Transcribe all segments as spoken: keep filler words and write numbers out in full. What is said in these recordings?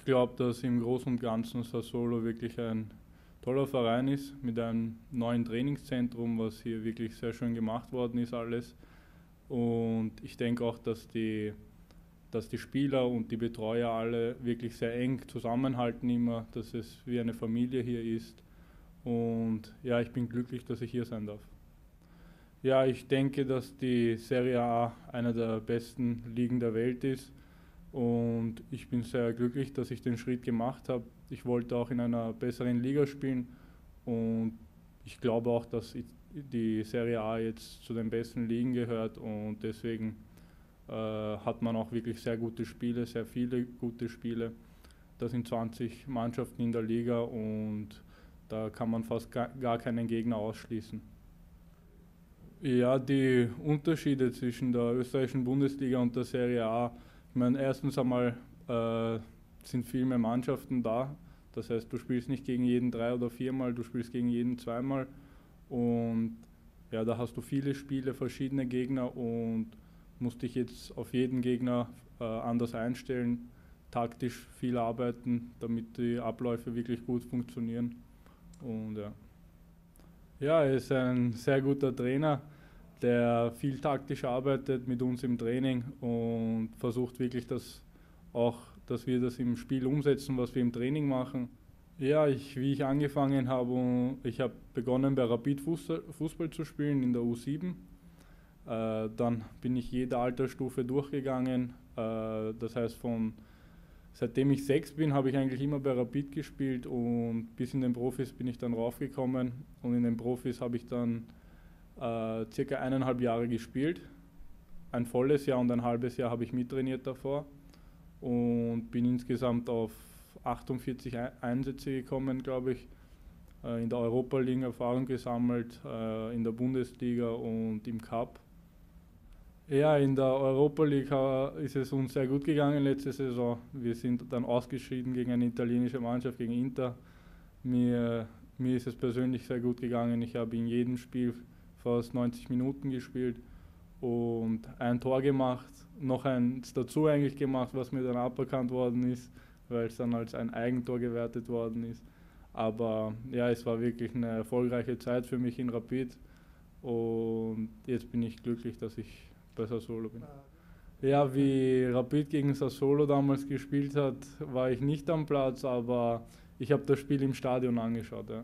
glaube, dass im Großen und Ganzen Sassuolo wirklich ein toller Verein ist, mit einem neuen Trainingszentrum, was hier wirklich sehr schön gemacht worden ist alles. Und ich denke auch, dass die, dass die Spieler und die Betreuer alle wirklich sehr eng zusammenhalten immer, dass es wie eine Familie hier ist. Und ja, ich bin glücklich, dass ich hier sein darf. Ja, ich denke, dass die Serie A einer der besten Ligen der Welt ist. Und ich bin sehr glücklich, dass ich den Schritt gemacht habe. Ich wollte auch in einer besseren Liga spielen und ich glaube auch, dass die Serie A jetzt zu den besten Ligen gehört und deswegen äh, hat man auch wirklich sehr gute Spiele, sehr viele gute Spiele. Da sind zwanzig Mannschaften in der Liga und da kann man fast gar keinen Gegner ausschließen. Ja, die Unterschiede zwischen der österreichischen Bundesliga und der Serie A. Ich meine, erstens einmal äh, sind viel mehr Mannschaften da. Das heißt, du spielst nicht gegen jeden drei oder viermal, du spielst gegen jeden zweimal. Und ja, da hast du viele Spiele, verschiedene Gegner und musst dich jetzt auf jeden Gegner äh, anders einstellen, taktisch viel arbeiten, damit die Abläufe wirklich gut funktionieren. Und ja. Ja, er ist ein sehr guter Trainer, der viel taktisch arbeitet mit uns im Training und versucht wirklich, dass auch, dass wir das im Spiel umsetzen, was wir im Training machen. Ja, ich, wie ich angefangen habe, ich habe begonnen bei Rapid Fußball, Fußball zu spielen in der U sieben. Äh, dann bin ich jede Altersstufe durchgegangen. Äh, das heißt, von seitdem ich sechs bin, habe ich eigentlich immer bei Rapid gespielt und bis in den Profis bin ich dann raufgekommen. Und in den Profis habe ich dann äh, circa eineinhalb Jahre gespielt. Ein volles Jahr und ein halbes Jahr habe ich mittrainiert davor und bin insgesamt auf achtundvierzig Einsätze gekommen, glaube ich. Äh, in der Europa League Erfahrung gesammelt, äh, in der Bundesliga und im Cup. Ja, in der Europa League äh, ist es uns sehr gut gegangen letzte Saison. Wir sind dann ausgeschieden gegen eine italienische Mannschaft, gegen Inter. Mir, mir ist es persönlich sehr gut gegangen. Ich habe in jedem Spiel fast neunzig Minuten gespielt und ein Tor gemacht, noch eins dazu eigentlich gemacht, was mir dann aberkannt worden ist, weil es dann als ein Eigentor gewertet worden ist. Aber ja, es war wirklich eine erfolgreiche Zeit für mich in Rapid und jetzt bin ich glücklich, dass ich bei Sassuolo bin. Ja, wie Rapid gegen Sassuolo damals gespielt hat, war ich nicht am Platz, aber ich habe das Spiel im Stadion angeschaut. Ja,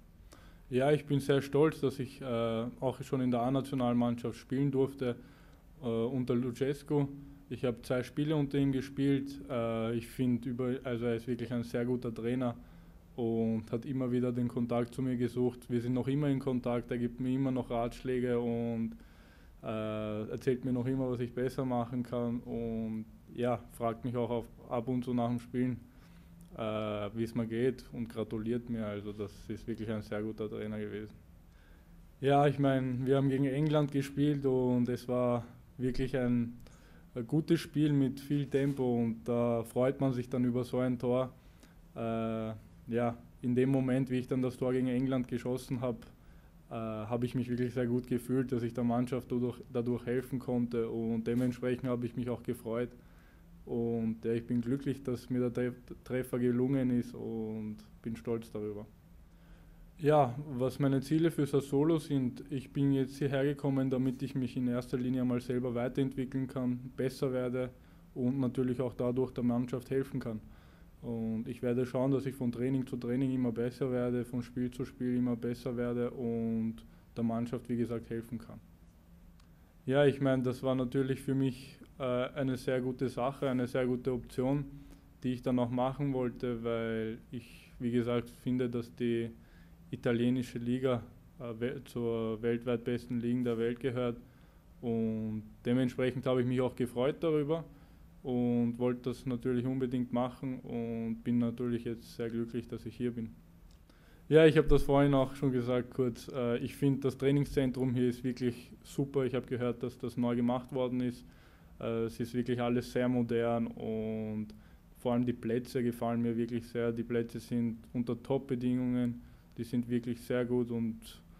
ja, ich bin sehr stolz, dass ich äh, auch schon in der A-Nationalmannschaft spielen durfte äh, unter Lucescu. Ich habe zwei Spiele unter ihm gespielt. Äh, ich finde, also er ist wirklich ein sehr guter Trainer und hat immer wieder den Kontakt zu mir gesucht. Wir sind noch immer in Kontakt, er gibt mir immer noch Ratschläge und äh, erzählt mir noch immer, was ich besser machen kann und ja, fragt mich auch auf, ab und zu nach dem Spielen, äh, wie es mir geht und gratuliert mir. Also das ist wirklich ein sehr guter Trainer gewesen. Ja, ich meine, wir haben gegen England gespielt und es war wirklich ein, ein gutes Spiel mit viel Tempo und da freut man sich dann über so ein Tor. Äh, ja, in dem Moment, wie ich dann das Tor gegen England geschossen habe, äh, habe ich mich wirklich sehr gut gefühlt, dass ich der Mannschaft dadurch, dadurch helfen konnte und dementsprechend habe ich mich auch gefreut. Und ja, ich bin glücklich, dass mir der Treffer gelungen ist und bin stolz darüber. Ja, was meine Ziele für Sassuolo sind, ich bin jetzt hierher gekommen, damit ich mich in erster Linie mal selber weiterentwickeln kann, besser werde und natürlich auch dadurch der Mannschaft helfen kann. Und ich werde schauen, dass ich von Training zu Training immer besser werde, von Spiel zu Spiel immer besser werde und der Mannschaft, wie gesagt, helfen kann. Ja, ich meine, das war natürlich für mich äh, eine sehr gute Sache, eine sehr gute Option, die ich dann auch machen wollte, weil ich, wie gesagt, finde, dass die italienische Liga äh, zur weltweit besten Ligen der Welt gehört und dementsprechend habe ich mich auch gefreut darüber und wollte das natürlich unbedingt machen und bin natürlich jetzt sehr glücklich, dass ich hier bin. Ja, ich habe das vorhin auch schon gesagt kurz. Äh, ich finde, das Trainingszentrum hier ist wirklich super. Ich habe gehört, dass das neu gemacht worden ist. Äh, es ist wirklich alles sehr modern und vor allem die Plätze gefallen mir wirklich sehr. Die Plätze sind unter Top-Bedingungen, die sind wirklich sehr gut und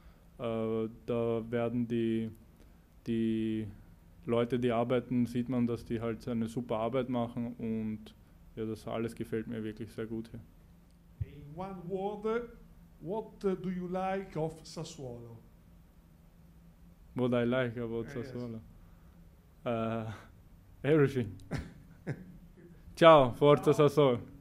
äh, da werden die, die Leute, die arbeiten, sieht man, dass die halt eine super Arbeit machen und ja, das alles gefällt mir wirklich sehr gut hier. In one word, what uh, do you like of Sassuolo? What I like about Yes. Sassuolo? Uh, everything. Ciao, Forza Sassuolo.